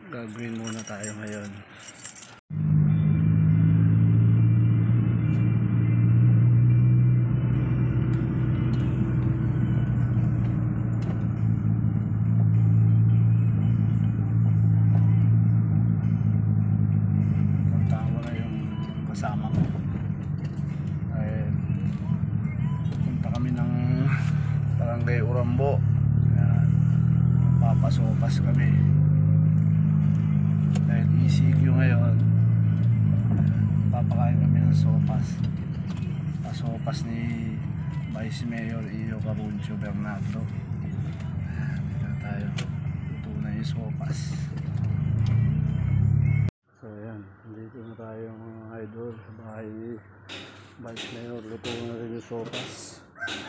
gagawin muna tayo ngayon. Puntahan ko na yung kasama ko. Ay, punta kami ng Barangay Urambo. Ayan, papasopas kami dahil ECQ ngayon. Papakain kami ng sopas, pasopas ni Vice Mayor Iyo Caruncio Bernardo. Dito tayo, luto na yung sopas. So ayan, dito na tayo mga idol sa bahay Vice Mayor. Luto na rin yung sopas.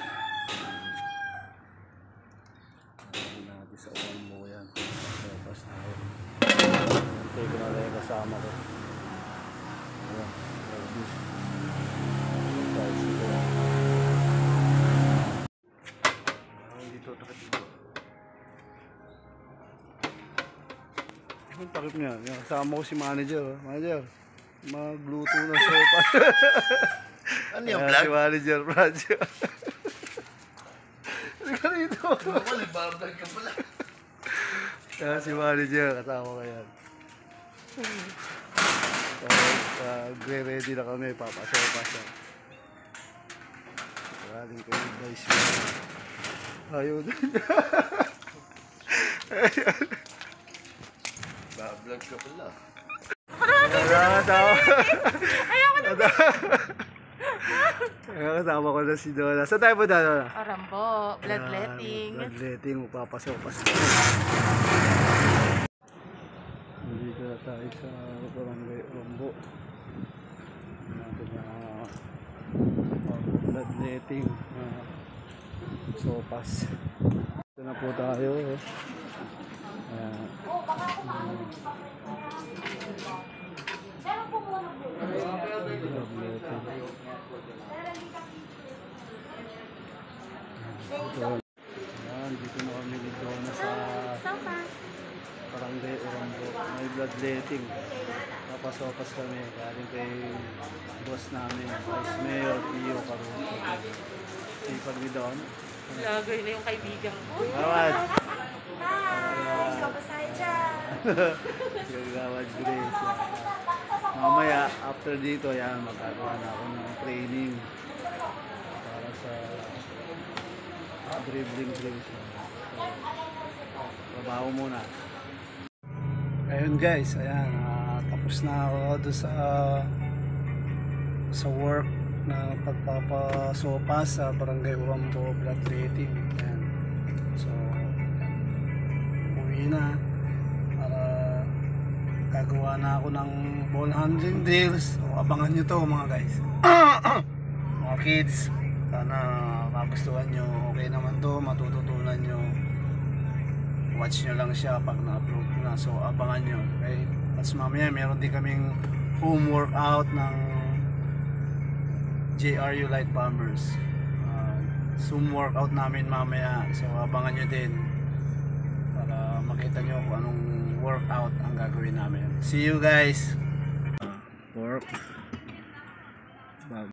Natin sa uwan mo yan, sopas na rin. Hintay ko na lang yung kasama ko. Ayan, ready. Guys, ito yan. Dito, takit dito. Ang takip niya, kasama ko si manager. Manager, magluto ng sopas. Ano yung vlog? Si manager, Radyo. Halika rito. Ako, nagbablog ka pala. Kaya si manager, kasama ko yan. Gre-ready na kami, papasopas yan. Galing ko yung guys. Ayaw din. Nagbablog ka pala. Kasama ko na si Donna. Saan tayo po Donna? Urambo, bloodletting. Bloodletting, papasopas. Nandito na tayo sa Barangay Urambo. Natin na bloodletting, sopas. Ito na po tayo. Ayan. Ayan, dito na kami dito na sa Barangay Urambo. May bloodletting. Papasopas kami. Galing kay boss namin, Vice Mayor Iyo Caruncio. Sipag ni Don. Lagay na yung kaibigan ko. Awad! Hi! Kapasay dyan! Gagawad Grace. Mamaya, after dito, yan, magkagawa na ako ng training para sa dribbling drills. So, trabaho muna. Ayun guys, ayan, tapos na ako doon sa work na pagpapasopas sa Barangay Urambo bloodletting. Ayan. So, uwi na para gagawa na ako ng ball handling drills. So, abangan nyo to mga guys. Mga kids, sana magustuhan nyo. Okay naman to, matututunan nyo. Watch nyo lang siya pag na-upload ko na. So abangan nyo. Okay? Tapos mamaya meron din kaming home workout ng JRU Light Bombers. Zoom workout namin mamaya. So abangan nyo din para makita nyo kung anong workout ang gagawin namin. See you guys! Work.